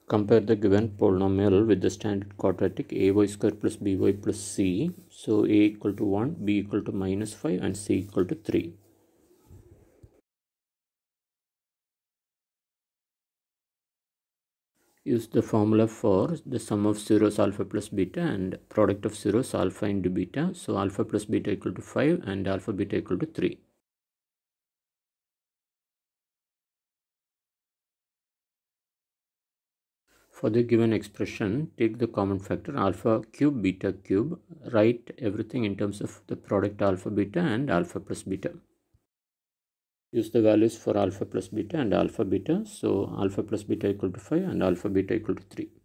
Compare the given polynomial with the standard quadratic ay² + by + c. So a equal to 1, b equal to -5 and c equal to 3. Use the formula for the sum of zeros alpha plus beta and product of zeros alpha into beta. So alpha plus beta equal to 5 and alpha beta equal to 3. For the given expression, take the common factor α³ β³. Write everything in terms of the product alpha beta and alpha plus beta. Use the values for alpha plus beta and alpha beta. So alpha plus beta equal to 5 and alpha beta equal to 3.